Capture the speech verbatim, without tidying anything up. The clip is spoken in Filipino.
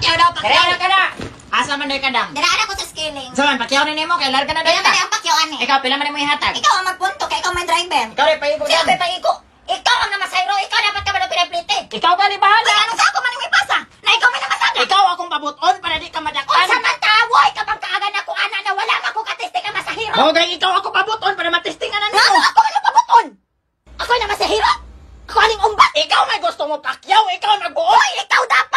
Pakyaw daw, pakyaw na ka na. Asa man day kadang? Dara ko sa skilling. Saan, pakyaw na nimo kay lar ka na Pila dito. man ang pakyawan ni. Ikaw pila man mo ihatag? Ikaw ang magpunto kay ikaw man driver. Ikaw rin paiko Sino yan. ba paiko? Ikaw ang namasayro, ikaw dapat ka man pinaplite. Ikaw ka ni bahala. Ay, anong sako man yung ipasa? Na ikaw may namasaga. Ikaw akong pabuton para di ka madakpan. Unsa man tawoy kapag kaagan ako ana na wala man ko kateste ka masahiro. Mo gay ikaw ako pabuton para matestingan na Nga nimo. ako man ang pabuton. Ako na masahiro. Ako aning umbat. Ikaw may gusto mo pakyaw, ikaw nagbuot. Hoy, ikaw dapat